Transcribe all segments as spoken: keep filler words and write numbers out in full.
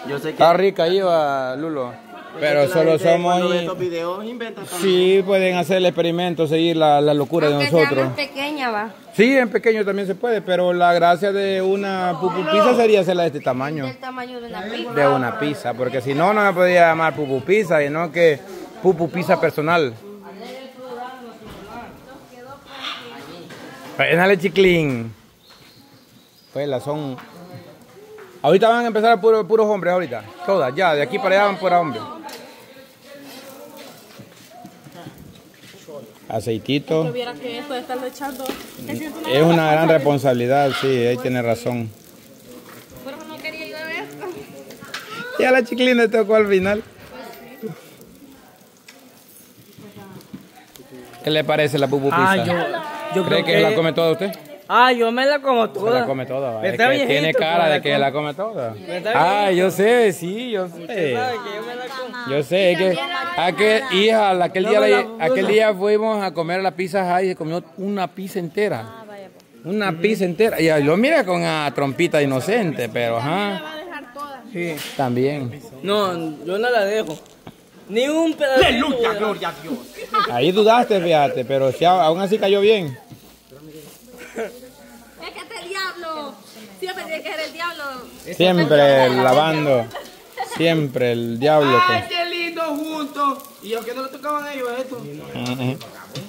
Yo sé que... Está rica iba, Lulo. Pero solo somos... Y... estos videos inventan también. Sí, pueden hacer el experimento, seguir la, la locura aunque de nosotros. sea más pequeña, va. Sí, en pequeño también se puede, pero la gracia de una pupu pizza sería hacerla de este tamaño. Del tamaño de una pizza. De una pizza, porque si no, no me podría llamar pupu pizza, sino que pupu pizza personal. Dale, chiclín. Pues las son... Ahorita van a empezar a puro, puros hombres ahorita. Todas, ya, de aquí para allá van puros hombres. Aceitito. Que esto de estarle echando... Es una gran responsabilidad, sí, ahí tiene razón. Pero no quería yo de esto. Ya la chiclín le tocó al final. ¿Qué le parece la pupu pizza? Ah, yo, yo ¿Cree creo que, que la come toda usted? Ah, yo me la como toda. Se la come toda, va. Es Está que viejito, tiene cara pero de la que come. la come toda. Está Ah, viejito. yo sé, sí, yo Usted sé. sabe que yo me la como. Yo sé, es que aquel, hija, aquel No día, me la- la- aquel día fuimos a comer la pizza High y se comió una pizza entera. Una pizza entera. Y lo mira con una trompita inocente, pero ajá. Sí. También. No, yo no la dejo. Ni un pedacito. ¡Aleluya, gloria a Dios! Ahí dudaste, fíjate, pero si a- aún así cayó bien. Es que este diablo. Siempre tiene que ser el diablo. Siempre lavando. Siempre el diablo. ¡Ay, pues. qué lindo juntos! Y aunque no le tocaban a ellos esto. Ujú.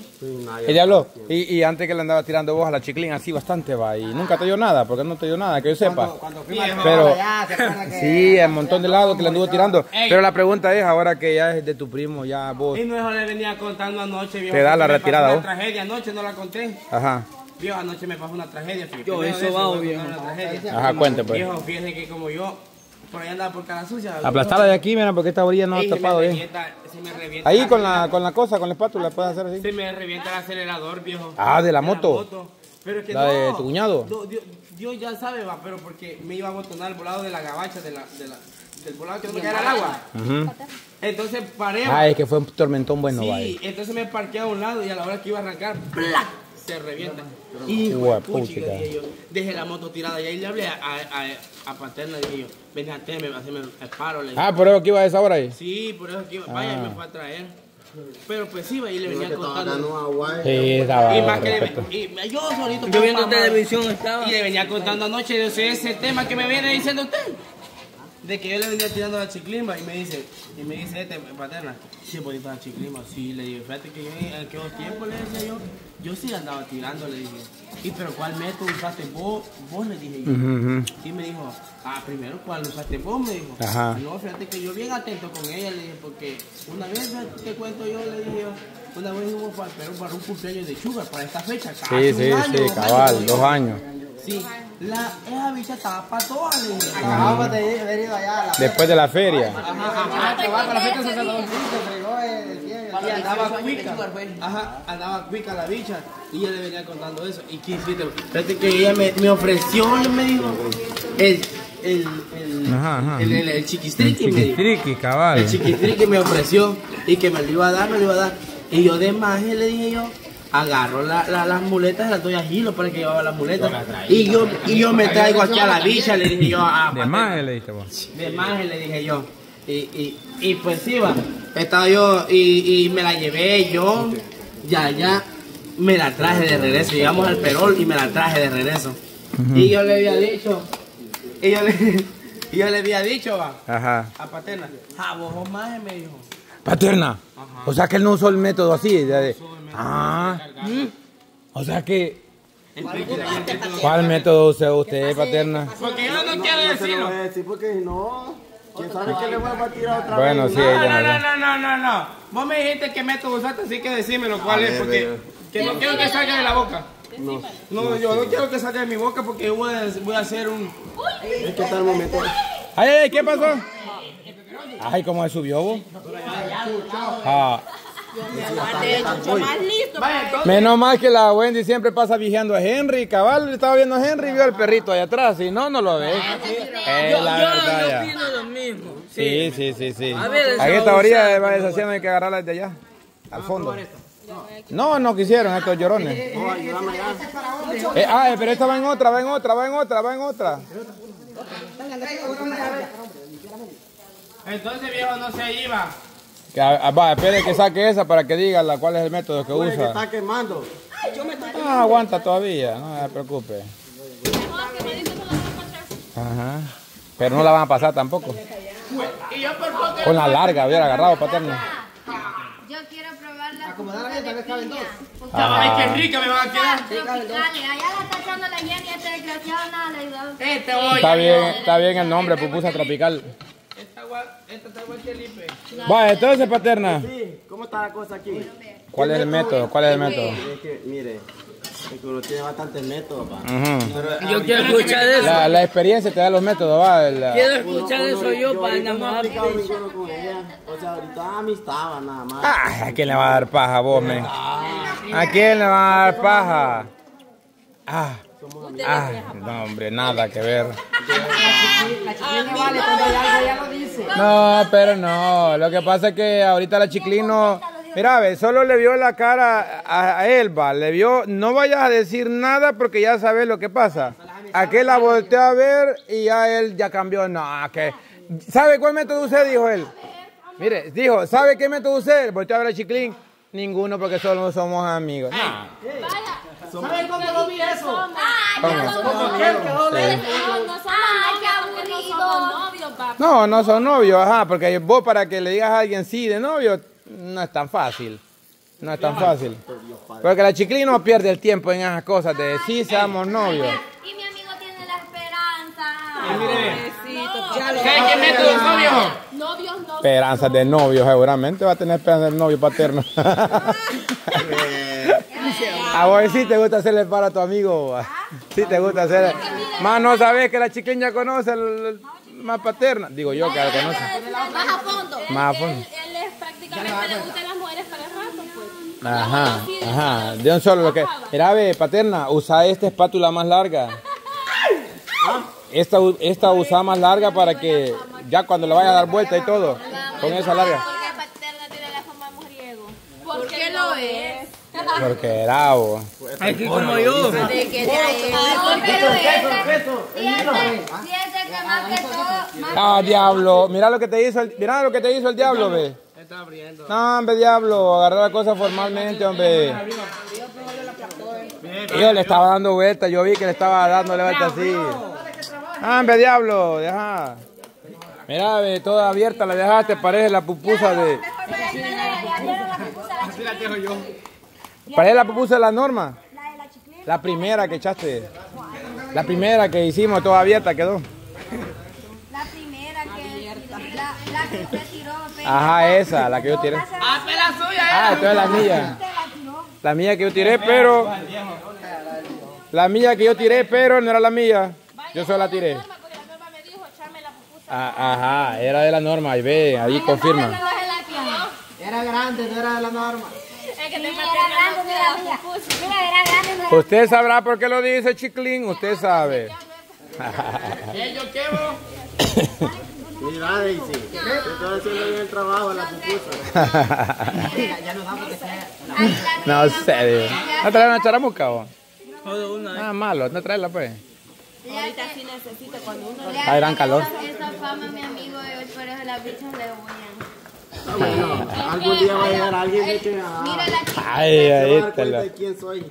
El diablo, y, y antes que le andaba tirando voz a la chiclín así bastante va, y nunca te dio nada, porque no te dio nada, que yo sepa. Pero sí, un montón de lados que le anduvo tirando. Pero la pregunta es, ahora que ya es de tu primo, ya vos, Y no le venía contando anoche, viejo. Te da que la me retirada, pasó vos. Una tragedia anoche, no la conté. ajá, Viejo, anoche me pasó una tragedia. Felipe. Yo, Primera eso vez va, que voy a viejo. contar una tragedia. ajá, cuente pues. Viejo, fíjense que como yo, por ahí andaba por cara sucia. Aplastarla de aquí, mira, porque esta orilla no ha Ey, se tapado me bien. revienta, se me revienta Ahí con la, con la cosa, con la espátula, puedes hacer así. Se me revienta el acelerador, viejo. Ah, ¿de la moto? Pero es que ¿La no. de tu cuñado? No, Dios, Dios ya sabe, va, pero porque me iba a botonar el volado de la gabacha, de la, de la, del volado que no me cae al agua. Ujú. Entonces paré. Ah, es que fue un tormentón bueno, sí, vaya. entonces me parqué a un lado y a la hora que iba a arrancar, ¡plac! Se revienta. Y Guapuchica. dije yo, dejé la moto tirada y ahí le hablé a, a, a, a Paterna y dije yo, ven a me hacerme el paro. Le dije. Ah, por eso que iba a esa hora ahí. Sí, por eso que iba, vaya, Ah. me fue a traer. Pero pues sí, y le venía contando. Sí, estaba Y más que le, respeto. y yo solito. Yo viendo papá, televisión estaba. y le venía contando anoche de ese, ese tema que me viene diciendo usted. De que yo le venía tirando la chiclimba y me dice, y me dice este Paterna, sí, bonita la chiclimba, sí, le dije, fíjate que yo en aquellos tiempos le decía yo, yo sí andaba tirando, le dije, y pero ¿cuál método usaste vos? Vos le dije yo. Ujú, ujú. Y me dijo, ah, primero, ¿cuál usaste vos? Me dijo. Ajá. No, fíjate que yo bien atento con ella, le dije, porque una vez, te cuento yo, le dije yo, una vez fuimos para Perú para un cumpleaños de Sugar, para esta fecha. Sí, hace sí, un año, sí, dos cabal, años, dos años. Sí, la, esa bicha estaba para todas, le dije. Acabamos de haber ido allá a la Después de la feria. Ajá, ajá, que va para la fecha de San Salvador. se fregó el cielo. Y andaba cuica, ajá, andaba cuica la bicha y yo le venía contando eso. ¿Y qué hiciste? Fíjate que ella me, me ofreció, me dijo, el, el, el, Ajá, ajá. el, el, el chiquistriqui, me dijo. Chiquistriqui, cabal. El chiquistriqui me ofreció y que me lo iba a dar, me lo iba a dar. Y yo de maje le dije yo, agarro la, la, las muletas, las doy a Gilo para que llevaba las muletas. Y yo, y yo me traigo aquí a la bicha, le dije yo. A, De más le diste vos. de maje le dije yo. Y, y, y pues sí, va. Estaba yo y, y me la llevé yo. Ya, ya. Me la traje de regreso. Llegamos al Perol y me la traje de regreso. Y yo le había dicho. Y yo le, y yo le había dicho, va. Ajá. A Paterna. Ah, vos sos maje, me dijo. Paterna. Ajá. O sea que él no usó el método así. de- de- ah. O sea que. ¿Cuál método usó usted, Paterna? Porque yo no quiero decirlo. decir porque si no, quién sabe que le vuelva a tirar otra Bueno, vez. sí, No, ella no, no. no, no, no, no. Vos me dijiste que método usaste, así que decímelo cuál es, porque que no quiero que salga de la boca. No, no, yo no quiero que salga de mi boca porque yo voy a, voy a hacer un... Es que está el momento. Ay, ay, ¿qué pasó? Ay, ¿cómo se subió vos? Ah. Más listo. Vaya, entonces, Menos mal que la Wendy siempre pasa vigiando a Henry. Cabal, estaba viendo a Henry y vio al perrito allá atrás. Si no, no lo ve. Eh, Yo, la yo, verdad, yo ya. opino lo mismo. Sí, sí, sí, sí. A ver, Aquí esa esta orilla de babosa, deshaciendo hay que agarrarla desde allá, al fondo. No, no quisieron estos llorones. Eh, ah, pero esta va en otra, va en otra, va en otra, va en otra. Entonces, viejo, no se iba. Que, ah, va, espere que saque esa para que diga la, cuál es el método que Uy, que usa. está quemando. Ah, aguanta todavía, no se preocupe. Mejor que me dicen que lo van a encontrar. Ajá. Pero no la van a pasar tampoco. Y yo por poco. Con la larga, hubiera agarrado Paterno. Yo quiero probar la pupusas de piña. Ay, qué rica me van a quedar. Tropicales. Allá la está echando la Jenny, este desgraciado nada le ayudó. Este voy. Está bien, está bien el nombre, pupusa tropical. Esta gua- esta está igual que Lipe. Va, entonces, Paterna. Sí, ¿cómo está la cosa aquí? ¿Cuál es el método? ¿Cuál es el método? Es que, mire, es que uno tiene bastantes métodos, pa. Ujú. Pero, Yo quiero escuchar eso. La, la experiencia te da los métodos, va. La- Quiero escuchar eso yo para ahorita no he enamorar. aplicado ninguno con ella. O sea, ahorita amistad nada más. Ah, ¿a quién le va a dar paja vos, men? ¿A quién le va a dar paja? Ah, ah, no, hombre, nada que ver. No, pero no. Lo que pasa es que ahorita la Chiclino, mira, ve, solo le vio la cara a, a Elba. Le vio, no vayas a decir nada porque ya sabes lo que pasa. Aquel la volteó a ver y ya él ya cambió. No, que. ¿Sabe cuál método usé? Dijo él. Mire, dijo, ¿sabe qué método usé? Volteó a ver a Chiclín. Ninguno porque solo somos amigos. No. ¿Saben cómo lo vi eso? Ay, ¿Cómo? no somos Sí. novios. No somos novios, no somos novios, papá. No, no son novios, ajá, porque vos para que le digas a alguien sí de novio, no es tan fácil. No es tan fácil. Porque la Chiclino pierde el tiempo en esas cosas de sí seamos novios. Y mi amigo tiene la esperanza. ¿Qué, qué método es novio? Novios no. Esperanzas de novio, seguramente va a tener esperanzas de novio paterno. A vos sí te gusta hacerle para a tu amigo. Sí te gusta hacerle. Más no sabes que la Chiclín ya conoce el, el- más paterna. Digo yo que la conoce. Más a fondo. Más a fondo. Él, él es prácticamente le gustan las mujeres para el rato, pues. Ajá, ajá. De un solo lo que. Mira, ve, paterna, usa esta espátula más larga. Esta, esta usa más larga para que ya cuando le vaya a dar vuelta y todo, con esa larga. Porque Paterna tiene la fama de mujeriego. ¿Por qué lo es? Porque era vos. Aquí como yo. De que te No, pero ese, fíjate que más que todo, más Ah, diablo. Mira lo que te hizo el, mira lo que te hizo el diablo, ve. Está abriendo. No, hombre, diablo, agarró la cosa formalmente, hombre. Yo le estaba dando vuelta, yo vi que le estaba dándole vuelta así. Ah, hombre, diablo, deja. Mira, ve, toda abierta la dejaste, parece la pupusa de... Así la dejo yo. Parece la pupusa de la Norma. La primera que echaste. La primera que hicimos, toda abierta quedó. la primera que la, la que usted tiró. Ajá, esa, la que yo tiré. ¡Ah, pero la suya! Ah, entonces la mía. La mía que yo tiré, pero... La mía que yo tiré, pero no era la mía. Yo solo la tiré. Porque la norma me dijo, echarme la pupusa. Ah, ajá, era de la Norma, ahí ve, ahí confirma. Era grande, no era de la norma. Es que te Era grande, mira, mira. Mira, era grande, no era- Usted sabrá por qué lo dice Chiclín, usted sabe. ¿Qué yo qué vos? Mira, Daisy, te estoy haciendo bien el trabajo, la pupusa. No sé, Dios. ¿No traes una charamusca vos? Todo una. Nada malo, no traerla pues. Ahorita sí necesito cuando uno... Le Ah, gran calor. Esa fama, mi amigo, y hoy por eso las bichas le huyen. Ah, bueno, algún día va a llegar alguien de que ah, Mira la chica. Ay, se va a ahí dar te cuenta lo... de quién soy.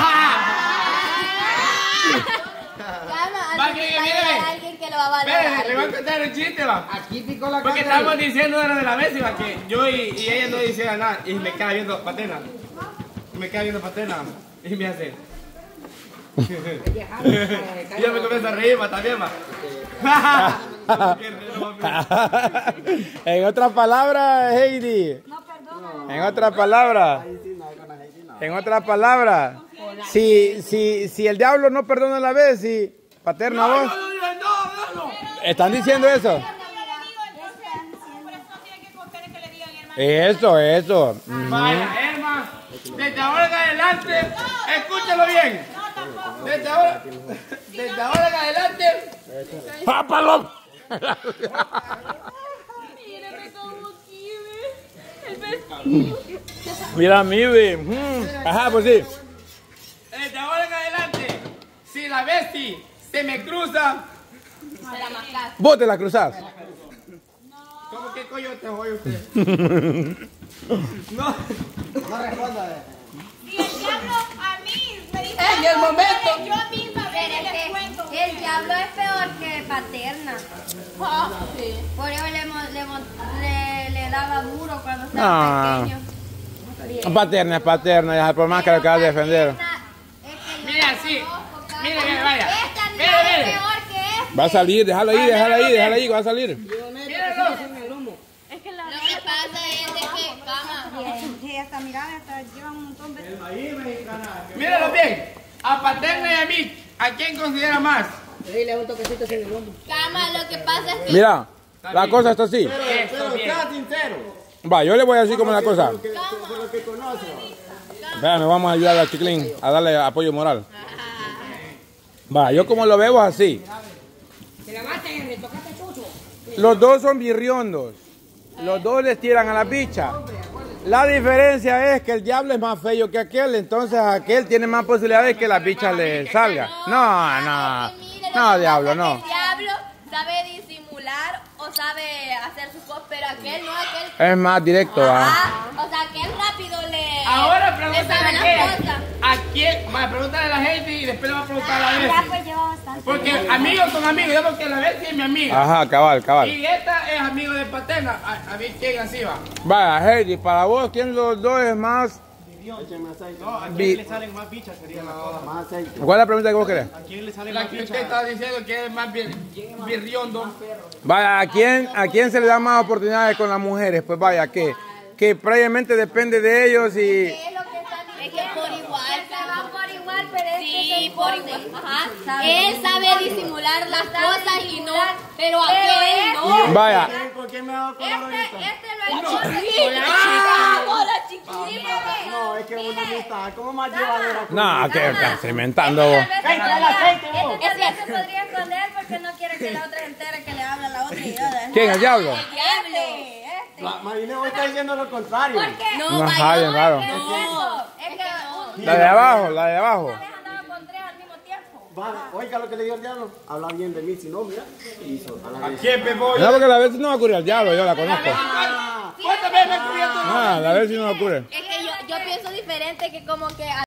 Va, que- que Va a llegar mire. alguien que lo va a Espere, valorar. le voy a contar el chiste, va. Aquí picó la Porque estábamos diciendo era de la vez, va, que yo y, y ella no hicieran nada. Y me queda viendo Patena. Y me queda viendo Patena. Y me hace. Y yo me comienzo a reír, va, también, va. En otras palabras, Heidi. En otras palabras. En otras palabras. Si, si, si el diablo no perdona la vez, si paterna vos. ¿Están diciendo eso? Eso, eso. Vaya, Emma, desde ahora en adelante, escúchalo bien. Desde ahora, desde ahora en adelante, ¡Pápalo! Mírame como quiere. El vestido. Mira a mí, ve. Mm. Ajá, pues sí. desde ahora en adelante, si la bestia se me cruza, Vos te la cruzás. ¿cómo coyote hoy usted. No. No responda. Y el diablo a mí me dice. En el momento. Yo misma Pero les es cuento. que el diablo es peor que Paterna. Ah, sí. Por eso le, mo- le, mo- le, le daba duro cuando estaba No. pequeño. Paterna, es paterna, ya por más que lo acabas de defender. Mira, sí. Mire, mire, vaya. Esta Mire, no es mire. peor que esta. Va a salir, déjalo ahí, déjalo ahí, déjalo ahí, va a salir. Míralo. Lo que pasa es de que, cama. Sí, esta mirada esta lleva un montón de... Míralo bien. A Paterna y a mí, ¿a quién considera más? Cama, lo que pasa es que. Mira, la cosa está así. Pero, pero sea sincero. Va, yo le voy a decir cómo es la cosa. Por lo que, por lo que conoce. Espérame, vamos a ayudar a Chiclín a darle apoyo moral. Va, yo como lo veo es así. Los dos son birriondos. Los dos les tiran a la bicha. La diferencia es que el diablo es más feo que aquel, entonces aquel tiene más posibilidades que la bicha le salga. No, no. No, diablo, no. El diablo sabe disimular o sabe hacer sus cosas, pero aquel no, aquel. Es más directo, va. Ah, o sea, aquel rápido le. Ahora le pregúntale sabe a las quién. cosas. ¿A quién? Va, pregúntale a la gente y después le va a preguntar a la Ya Bessie. pues lleva bastante. Porque amigos son amigos, yo porque la Bessie es mi amiga. Ajá, cabal, cabal. Y esta es amigo de Paterna. A, a ver quién así va. Vaya, Heidi, para vos, ¿quién de los dos es más? Écheme aceite. No, ¿a Vi- quién le salen más bichas? Sería la cosa. Más aceite. ¿Cuál es la pregunta que vos querés? ¿A quién le salen más bichas? La que usted está diciendo que es más bir- birriondo. Vaya, ¿a quién, ¿a quién se le da más oportunidades con las mujeres? Pues vaya, que, que previamente depende de ellos y... Es lo que están diciendo. Es que por igual. Se va por igual, pero este Sí, se por esconde. igual. Ajá. Sabe Él sabe disimular las Sabe cosas y no. disimular. Pero Pero aquel no. Vaya, ¿Por qué me ha dado color Este, ahorita? este lo esconde. ¡Ah! ¡Hola, chiquita! No, es que uno no está. ¿Cómo más llevadera? no, que estás inventando vos. Este Cállate el aceite, vos. este también se podría esconder porque no quiere que la otra se entere que le habla a la otra. Y yo, ¿Quién, el diablo? ¡Diablo! este. Ma- Marina, vos estás diciendo lo contrario. ¿Por qué? No, No, vaya, ajá, bien raro. ¿Qué es No. eso? Es que un- La de abajo, la de abajo. una vez andaba con tres al mismo tiempo. Vale, oiga lo que le digo al diablo. Habla bien de mí, si no, mira. Hizo. a la vez. ¿Quién me voy? No, porque la vez no va a ocurrir al diablo, yo la conozco. ¿Cuántas veces me cubierto? No, la vez sí no va a ocurrir. Es que yo, yo pienso diferente que como que